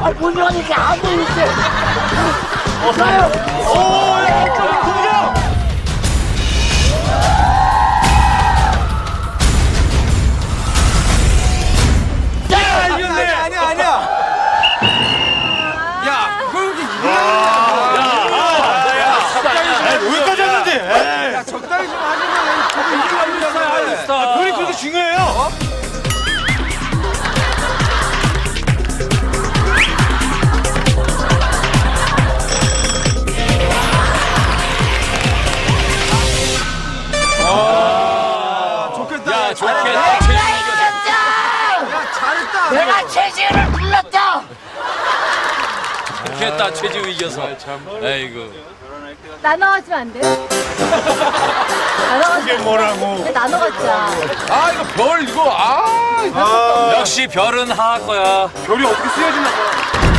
아, 보니까 안 보이지? 아니야. 야, 그걸 이렇게 여기까지 했는데. 야, 적당히 좀 하지마. 그거 이기려고 그게 그렇게 중요해요? 좋겠다. 야, 좋겠다. 야, 잘했다. 내가 최지우를 불렀다! 좋겠다. 최지우 이겨서. 아이고. 나눠가지면 안 돼? 나눠가지면 이게 뭐라고? 나눠가자. 아, 이거 별 이거 역시 별은 하하 거야. 별이 어떻게 쓰여지나 봐.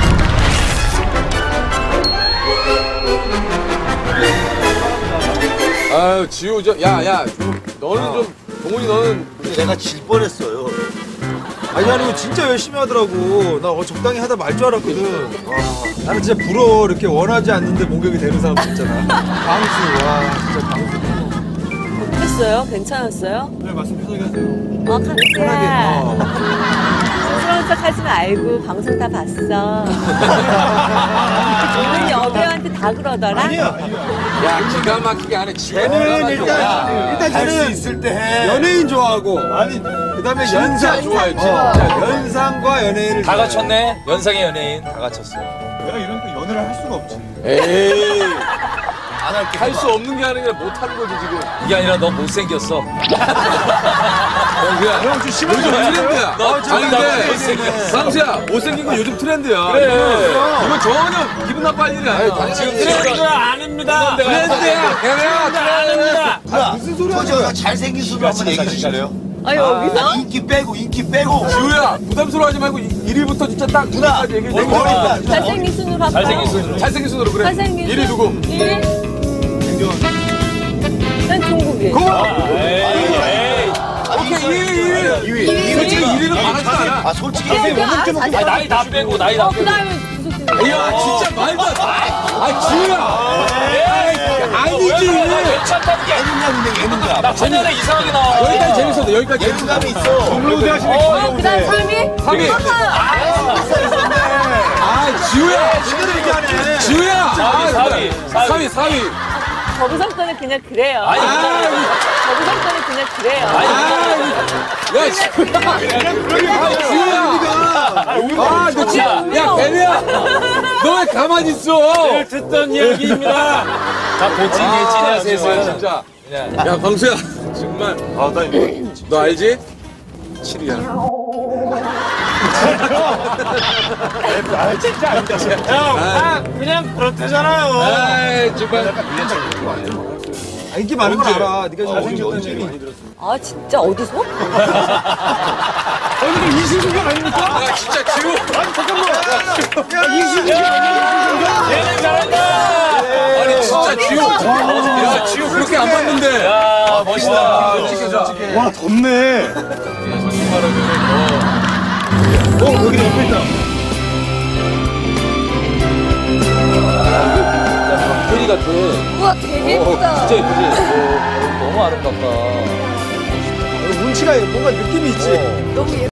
아유, 지우, 야, 너는 좀, 동훈이 너는. 내가 질 뻔했어요. 아니, 이거 진짜 열심히 하더라고. 나 적당히 하다 말 줄 알았거든. 와, 나는 진짜 부러워. 이렇게 원하지 않는데 목욕이 되는 사람 있잖아. 강수, 와, 진짜 강수. 어땠어요? 괜찮았어요? 네, 말씀 편하게 하세요. 강수야. 쑥스러운 척 하지 말고 방송 다 봤어. 오늘 여배우한테 다 그러더라? 아니야. 야, 기가 막히게 하네. 쟤는 일단 할 수 쟤는 있을 때 해. 연예인 좋아하고. 아니, 그다음에 연상 좋아해, 연상과 연예인을 다 좋아해. 갖췄네. 연상의 연예인 다 갖췄어. 내가 이러니까 연애를 할 수가 없지. 에이. 할 수 없는 게 아니라 못 하는 거지, 지금. 이게 아니라 너 못생겼어. 형, 좀 심하게 요즘 트렌드야. 너 아니, 근데, 못생겼어. 상수야, 못생긴 건 요즘 트렌드야. 그래. 이건 전혀 기분 나빠할 일이 아니야. 지금 트렌드 아닙니다. 트렌드야. 아닙니다. 무슨 소리 하냐? 제가 잘생긴 수로 한번 얘기해 주실래요? 아, 여기서? 인기 빼고. 지우야, 부담스러워하지 말고 1위부터 진짜 딱 누나, 얘기해. 머리다. 잘생긴 순으로 할까? 잘생긴 순. 잘생긴 순으로 그래. 잘생긴 1위 누구? 1위? 난 종국이. 오케이, 2위. 솔직히 2위는 바라지도 않아. 아, 솔직히. 아니, 나이 다 빼고, 나이 다 그 빼고. 다음에 구석진. 야, 진짜 말도 안 돼. 아, 지우야. 아니지. 괜찮다는 게 아니야. 예능감. 나 화면에 이상하게 나와. 여기까지 재밌었어, 여기까지 예능감이 있어. 업로드 하시네. 그 다음 3위? 3위. 아, 지우야. 제대로 얘기하네. 지우야. 4위. 4위. 저구성권은 그냥 그래요. 아니, 저구성권은 그냥 그래요. 야, 지우야. 아, 너 진짜. 야, 배려야. 너 왜 가만히 있어? 듣던 이야기입니다. 다 보칭해, 지냐, 셋은. 진짜. 야, 광수야. 정말. 너 알지? 7위야. 형, 그냥 그렇대잖아요. 아이, 정말. 인기 많은 거 알아. 네가 좀 잘생겼다는 얘기 많이 들었어. 아, 진짜 어디서? 이게 이승준경 아닙니까? 야, 진짜 지우. 아니, 잠깐만. 얘는 잘한다. 아니, 진짜 지우. 야, 지우 그렇게 안 봤는데. 야, 멋있다. 와, 덥네. 여기 옆에 있다. 소리 같아. 우와, 되게 예쁘다. 진짜 예쁘지? 너무 아름답다. 운치가 뭔가 느낌이 있지. 너무 예쁘다.